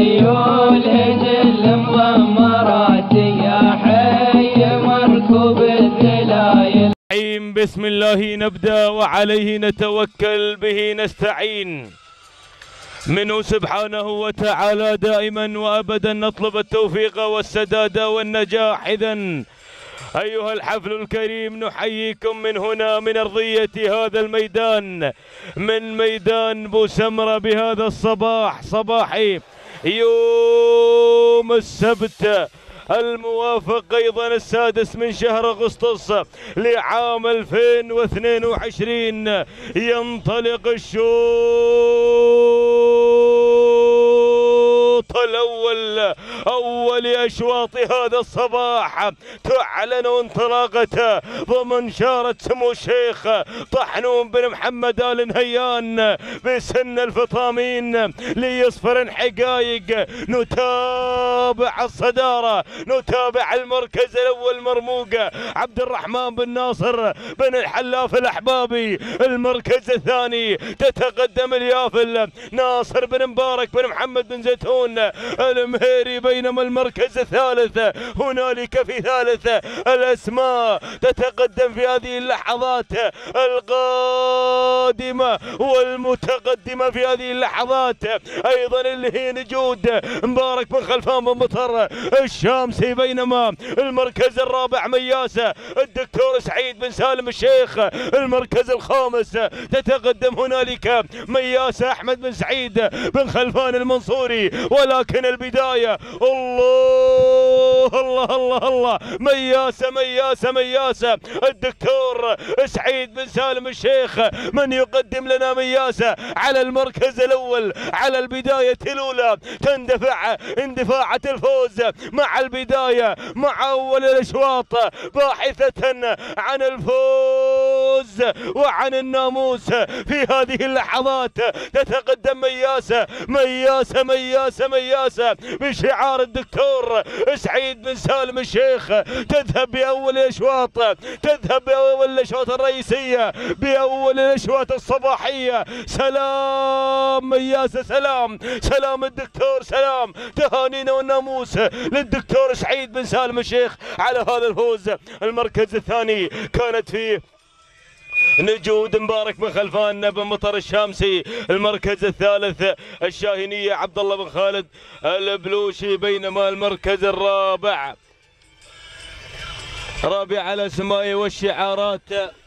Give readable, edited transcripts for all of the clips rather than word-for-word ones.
خيول جل مضمرات يا حي مركوب الذلايل. بسم الله نبدأ وعليه نتوكل به نستعين. منه سبحانه وتعالى دائما وأبدا نطلب التوفيق والسداد والنجاح. إذن أيها الحفل الكريم نحييكم من هنا من أرضية هذا الميدان، من ميدان بوسمرة بهذا الصباح، صباح يوم السبت الموافق أيضا السادس من شهر أغسطس لعام 2022. ينطلق الشوط الأول، أول أشواط هذا الصباح تعلن انطلاقته ضمن شارة سمو الشيخ طحنون بن محمد آل نهيان بسن الفطامين ليصفر حقائق. نتابع الصدارة، نتابع المركز الأول مرموقة عبد الرحمن بن ناصر بن الحلاف الأحبابي. المركز الثاني تتقدم اليافل ناصر بن مبارك بن محمد بن زيتون المهيري، بينما المركز الثالث هنالك في ثالث الأسماء تتقدم في هذه اللحظات القادمة والمتقدمة في هذه اللحظات أيضا اللي هي نجود مبارك بن خلفان بن مطر الشامسي، بينما المركز الرابع مياسة الدكتور سعيد بن سالم الشيخ. المركز الخامس تتقدم هنالك مياسة أحمد بن سعيد بن خلفان المنصوري. ولكن البداية الله الله الله الله، مياسة مياسة مياسة الدكتور سعيد بن سالم الشيخ من يقدم لنا مياسة على المركز الأول على البداية الأولى. تندفع اندفاعة الفوز مع البداية مع أول الأشواط باحثة عن الفوز وعن الناموس في هذه اللحظات. تتقدم مياسة مياسة مياسة مياسة بشعار الدكتور سعيد بن سالم الشيخ. تذهب بأول الأشواط، تذهب بأول الأشواط الرئيسية، بأول الأشواط الصباحية. سلام مياسة، سلام سلام الدكتور، سلام تهانينا والناموس للدكتور سعيد بن سالم الشيخ على هذا الفوز. المركز الثاني كانت فيه نجود مبارك بن خلفان بن مطر الشامسي. المركز الثالث الشاهينية عبد الله بن خالد البلوشي، بينما المركز الرابع رابع الأسماء والشعارات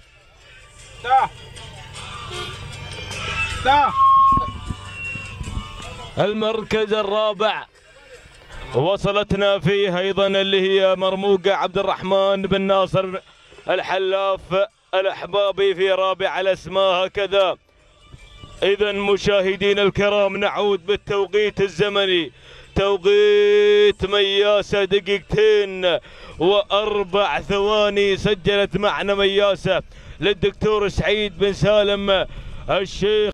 المركز الرابع وصلتنا فيه أيضا اللي هي مرموقة عبد الرحمن بن ناصر الحلاف الأحبابي في رابع الأسماء هكذا. إذا مشاهدين الكرام نعود بالتوقيت الزمني، توقيت مياسة 2 و4 ثواني سجلت معنا مياسة للدكتور سعيد بن سالم الشيخ.